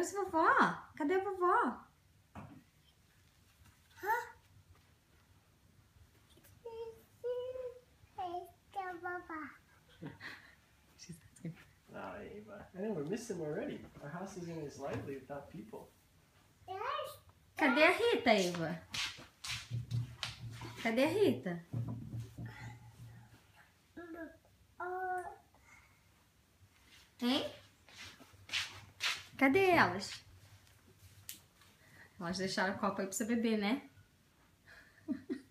Trouxe a vovó? Cadê a vovó? Ah, Ava. I know, we're missing them already. Our house isn't as lively without people. Cadê a Rita, Eva? Cadê a Rita? Hein? Cadê elas? Elas deixaram o copo aí pra você beber, né?